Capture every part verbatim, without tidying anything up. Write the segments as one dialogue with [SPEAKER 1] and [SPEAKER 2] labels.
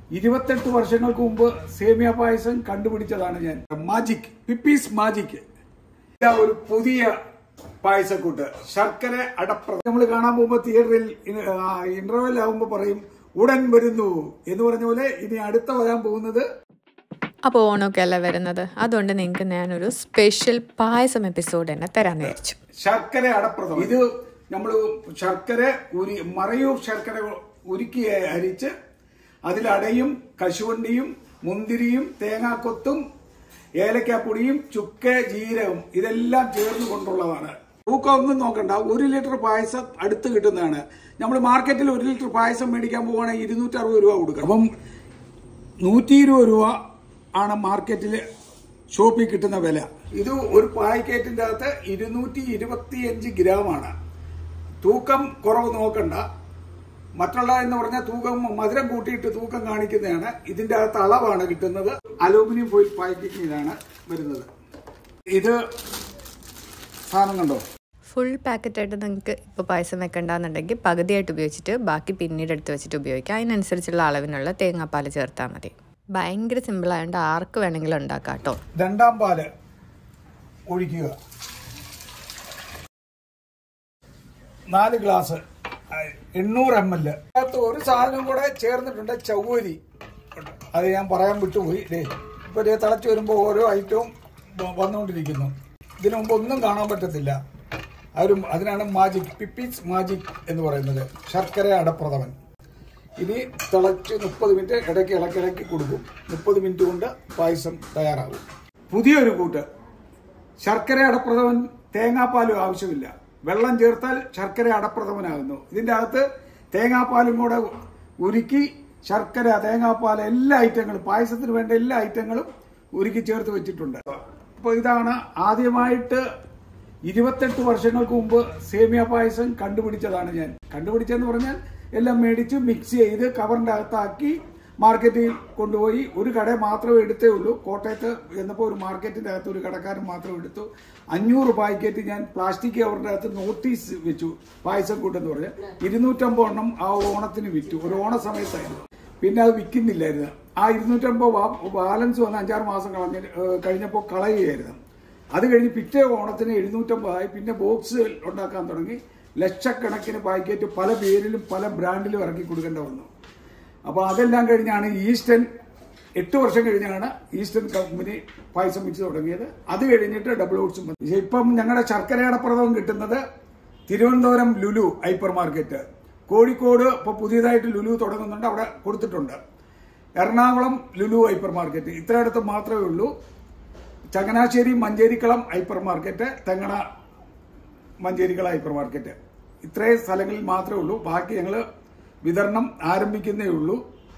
[SPEAKER 1] ഇരുപത്തെട്ട് വർഷങ്ങൾക്ക് മുമ്പ് സേമിയ പായസം കണ്ടുപിടിച്ചതാണ് ഞാൻ. മാജിക്, പിപ്പീസ് മാജിക്. ഒരു പുതിയ പായസക്കൂട്ട്, ശർക്കര അടപ്രഥമൻ. നമ്മൾ കാണാൻ പോകുമ്പോൾ തിയേറ്ററിൽ ഇന്റർവെൽ ആകുമ്പോൾ പറയും ഉടൻ വരുന്നു എന്ന് പറഞ്ഞ പോലെ ഇനി അടുത്ത വരാൻ പോകുന്നത്.
[SPEAKER 2] അപ്പോൾ ഓണമൊക്കെ അല്ല വരുന്നത്, അതുകൊണ്ട് നിങ്ങൾക്ക് ഞാനൊരു സ്പെഷ്യൽ പായസം എപ്പിസോഡ് തന്നെ തരാൻ വിചാരിച്ചു.
[SPEAKER 1] ശർക്കര അടപ്രഥമൻ. ഇത് നമ്മൾ ശർക്കര ഉരി മറയൂർ ശർക്കര ഉരുക്കി അരിച്ച് അതിലടയും കശുവണ്ടിയും മുന്തിരിയും തേങ്ങാക്കൊത്തും ഏലക്കാപ്പൊടിയും ചുക്ക ജീരകം ഇതെല്ലാം ചേർന്ന് കൊണ്ടുള്ളതാണ്. തൂക്കം ഒന്നും നോക്കണ്ട, ഒരു ലിറ്റർ പായസം അടുത്ത് കിട്ടുന്നതാണ്. നമ്മൾ മാർക്കറ്റിൽ ഒരു ലിറ്റർ പായസം മേടിക്കാൻ പോവുകയാണെങ്കിൽ ഇരുന്നൂറ്റി അറുപത് രൂപ കൊടുക്കണം. അപ്പം നൂറ്റി ഇരുപത് രൂപ ആണ് മാർക്കറ്റിൽ ഷോപ്പിൽ കിട്ടുന്ന വില. ഇത് ഒരു പാക്കറ്റിന്റെ അകത്ത് ഇരുന്നൂറ്റി ഇരുപത്തിയഞ്ച് ഗ്രാമാണ്. തൂക്കം കുറവ് നോക്കണ്ട. മറ്റുള്ള എന്ന് പറഞ്ഞാൽ തൂക്കം മധുരം കൂട്ടിയിട്ട് തൂക്കം കാണിക്കുന്നതാണ്. ഇതിന്റെ അകത്ത് അളവാണ് കിട്ടുന്നത്. അലൂമിനിയം ഫോയിൽ പാക്കിങ് ഇതാണ് വരുന്നത്. ഇത് സാധനം കണ്ടോ,
[SPEAKER 2] ഫുൾ പാക്കറ്റായിട്ട് നിങ്ങൾക്ക് ഇപ്പോൾ പായസം വെക്കണ്ടെന്നുണ്ടെങ്കിൽ പകുതിയായിട്ട് ഉപയോഗിച്ചിട്ട് ബാക്കി പിന്നീട് എടുത്ത് വെച്ചിട്ട് ഉപയോഗിക്കാം. അതിനനുസരിച്ചുള്ള അളവിനുള്ള തേങ്ങാപ്പാൽ ചേർത്താൽ മതി. ഭയങ്കര സിമ്പിളായതുകൊണ്ട് ആർക്ക് വേണമെങ്കിലും ഉണ്ടാക്കാം കേട്ടോ.
[SPEAKER 1] രണ്ടാം പാല് ഒഴിക്കുക, നാല് ഗ്ലാസ്, എണ്ണൂറ് എം എൽ. അതിനകത്ത് ഒരു സാധനം കൂടെ ചേർന്നിട്ടുണ്ട്, ചവ്വരി. അത് ഞാൻ പറയാൻ വിട്ടുപോയി. ഡേ ഇപ്പൊ തിളച്ചു വരുമ്പോൾ ഓരോ ഐറ്റവും വന്നുകൊണ്ടിരിക്കുന്നു. ഇതിനു മുമ്പ് ഒന്നും കാണാൻ പറ്റത്തില്ല. അവരും അതിനാണ് മാജിക്, പിപ്പീസ് മാജിക് എന്ന് പറയുന്നത്. ശർക്കര അടപ്രഥമൻ. ഇനി തിളച്ച് മുപ്പത് മിനിറ്റ് ഇടയ്ക്ക് ഇളക്കി ഇളക്കി കൊടുക്കും. മുപ്പത് മിനിറ്റ് കൊണ്ട് പായസം തയ്യാറാകും. പുതിയൊരു കൂട്ട്, ശർക്കര അടപ്രഥമൻ. തേങ്ങാപ്പാലും ആവശ്യമില്ല, വെള്ളം ചേർത്താൽ ശർക്കര അടപ്രഥമനാകുന്നു. ഇതിന്റെ അകത്ത് തേങ്ങാപ്പാലും കൂടെ ഉരുക്കി ശർക്കര, തേങ്ങാപ്പാൽ, എല്ലാ ഐറ്റങ്ങളും, പായസത്തിന് വേണ്ട എല്ലാ ഐറ്റങ്ങളും ഉരുക്കി ചേർത്ത് വെച്ചിട്ടുണ്ട്. അപ്പോൾ ഇതാണ് ആദ്യമായിട്ട് ഇരുപത്തെട്ട് വർഷങ്ങൾക്ക് മുമ്പ് സേമിയ പായസം കണ്ടുപിടിച്ചതാണ് ഞാൻ. കണ്ടുപിടിച്ചെന്ന് പറഞ്ഞാൽ എല്ലാം മേടിച്ച് മിക്സ് ചെയ്ത് കവറിന്റെ അകത്താക്കി മാർക്കറ്റിൽ കൊണ്ടുപോയി. ഒരു കട മാത്രമേ എടുത്തേ ഉള്ളൂ. കോട്ടയത്ത് എന്നപ്പോൾ ഒരു മാർക്കറ്റിന്റെ അകത്ത് ഒരു കടക്കാരൻ മാത്രം എടുത്തു. അഞ്ഞൂറ് പാക്കറ്റ് ഞാൻ പ്ലാസ്റ്റിക് കവറിന്റെ അകത്ത് നോട്ടീസ് വെച്ചു, പായസം കൂട്ടെന്ന് പറഞ്ഞ്. ഇരുന്നൂറ്റമ്പത് എണ്ണം ആ ഓണത്തിന് വിറ്റു. ഒരു ഓണ സമയത്തായിരുന്നു. പിന്നെ അത് വിൽക്കുന്നില്ലായിരുന്നു. ആ ഇരുന്നൂറ്റമ്പത് ബാലൻസ് വന്ന് അഞ്ചാറ് മാസം കളഞ്ഞ് കഴിഞ്ഞപ്പോൾ കളയുകയായിരുന്നു. അത് കഴിഞ്ഞ് പിറ്റേ ഓണത്തിന് എഴുന്നൂറ്റമ്പതായി. പിന്നെ ബോക്സ് ഉണ്ടാക്കാൻ തുടങ്ങി. ലക്ഷക്കണക്കിന് പാക്കറ്റ് പല പേരിലും പല ബ്രാൻഡിലും ഇറക്കി കൊടുക്കേണ്ട വന്നു. അപ്പോൾ അതെല്ലാം കഴിഞ്ഞാണ് ഈസ്റ്റേൺ, എട്ട് വർഷം കഴിഞ്ഞാണ് ഈസ്റ്റേൺ കമ്പനി പായസം വെച്ച് തുടങ്ങിയത്. അത് കഴിഞ്ഞിട്ട് ഡബിൾ ഓട്സും. ഇപ്പം ഞങ്ങളുടെ ശർക്കര അടപ്രഥമൻ കിട്ടുന്നത് തിരുവനന്തപുരം ലുലു ഹൈപ്പർ മാർക്കറ്റ്, കോഴിക്കോട് ഇപ്പോൾ പുതിയതായിട്ട് ലുലു തുടങ്ങുന്നുണ്ട്, അവിടെ കൊടുത്തിട്ടുണ്ട്. എറണാകുളം ലുലു ഹൈപ്പർ മാർക്കറ്റ്, ഇത്രയിടത്ത് മാത്രമേ ഉള്ളൂ. Changanassery Mancherikkalam hyper market, Thengana Mancherikkalam hyper market, ഇത്രയും സ്ഥലങ്ങളിൽ മാത്രമേ ഉള്ളൂ. ബാക്കി ഞങ്ങൾ വിതരണം ആരംഭിക്കുന്നേ ഉള്ളൂ.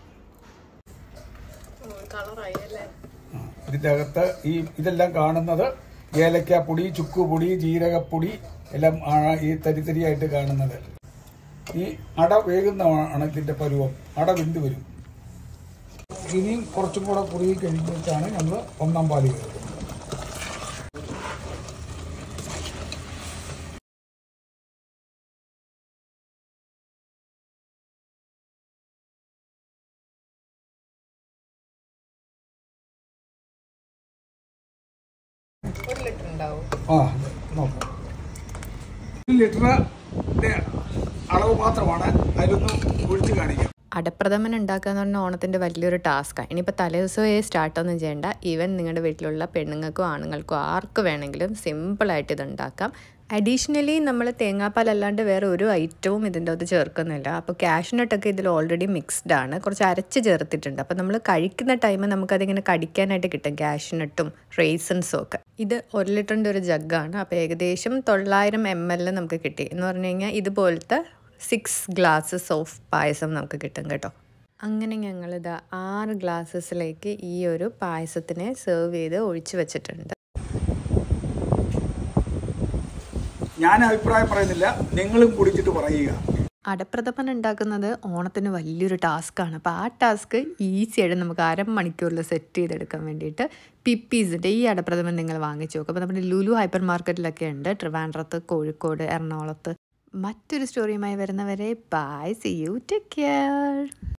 [SPEAKER 1] ഇതിന്റെ അകത്ത് ഈ ഇതെല്ലാം കാണുന്നത് ഏലക്കാപ്പൊടി, ചുക്കുപൊടി, ജീരകപ്പൊടി എല്ലാം ആണ് ഈ തരിതരിയായിട്ട് കാണുന്നത്. ഈ അട വേകുന്നതാണ് ഇതിന്റെ പരുവം. അട വെന്ത് വരും. ഇനിയും കുറച്ചും കൂടെ കുറുകി കഴിഞ്ഞിട്ടാണ് നമ്മൾ ഒന്നാം പാല് കയറുന്നത്.
[SPEAKER 2] ഒരു ലിറ്റർ ഉണ്ടാവും.
[SPEAKER 1] ആ നോക്കാം. ഒരു ലിറ്ററിന്റെ അളവ് മാത്രമാണ് അതിലൊന്ന് ഒഴിച്ച് കാണിക്കാം.
[SPEAKER 2] അടപ്രഥമൻ ഉണ്ടാക്കുക എന്ന് പറഞ്ഞാൽ ഓണത്തിൻ്റെ വലിയൊരു ടാസ്ക്കാണ്. ഇനിയിപ്പോൾ തലേ ദിവസമേ സ്റ്റാർട്ടൊന്നും ചെയ്യേണ്ട. ഈവൻ നിങ്ങളുടെ വീട്ടിലുള്ള പെണ്ണുങ്ങൾക്കോ ആണുങ്ങൾക്കോ ആർക്ക് വേണമെങ്കിലും സിമ്പിളായിട്ട് ഇത് ഉണ്ടാക്കാം. അഡീഷണലി നമ്മൾ തേങ്ങാപ്പാൽ അല്ലാണ്ട് വേറെ ഒരു ഐറ്റവും ഇതിൻ്റെ അകത്ത് ചേർക്കുന്നില്ല. അപ്പോൾ കാഷ്നട്ടൊക്കെ ഇതിൽ ഓൾറെഡി മിക്സ്ഡ് ആണ്, കുറച്ച് അരച്ച് ചേർത്തിട്ടുണ്ട്. അപ്പോൾ നമ്മൾ കഴിക്കുന്ന ടൈം നമുക്കതിങ്ങനെ കടിക്കാനായിട്ട് കിട്ടും, കാഷ്നട്ടും റേസൻസും ഒക്കെ. ഇത് ഒരു ലിറ്ററിൻ്റെ ഒരു ജഗ്ഗാണ്. അപ്പോൾ ഏകദേശം തൊള്ളായിരം എം എൽ നമുക്ക് കിട്ടി എന്ന് പറഞ്ഞു കഴിഞ്ഞാൽ ഇതുപോലത്തെ സിക്സ് ഗ്ലാസ്സസ് ഓഫ് പായസം നമുക്ക് കിട്ടും കേട്ടോ. അങ്ങനെ ഞങ്ങളിത് ആറ് ഗ്ലാസ്സസിലേക്ക് ഈ ഒരു പായസത്തിനെ സെർവ് ചെയ്ത് ഒഴിച്ചു വെച്ചിട്ടുണ്ട്.
[SPEAKER 1] ഞാൻ അഭിപ്രായം പറയുന്നില്ല, നിങ്ങളും കുടിച്ചിട്ട് പറയുക.
[SPEAKER 2] അടപ്രഥമൻ ഉണ്ടാക്കുന്നത് ഓണത്തിന് വലിയൊരു ടാസ്ക്കാണ്. അപ്പോൾ ആ ടാസ്ക് ഈസിയായിട്ട് നമുക്ക് അരമണിക്കൂറിൽ സെറ്റ് ചെയ്തെടുക്കാൻ വേണ്ടിയിട്ട് പിപ്പീസിൻ്റെ ഈ അടപ്രഥമൻ നിങ്ങൾ വാങ്ങിച്ചു നോക്കും. അപ്പോൾ നമ്മുടെ ലുലു ഹൈപ്പർ മാർക്കറ്റിലൊക്കെ ഉണ്ട്, ട്രിവാൻഡ്രത്ത്, കോഴിക്കോട്, എറണാകുളത്ത്. മറ്റൊരു സ്റ്റോറിയുമായി വരുന്നവരെ bye, see you, take care.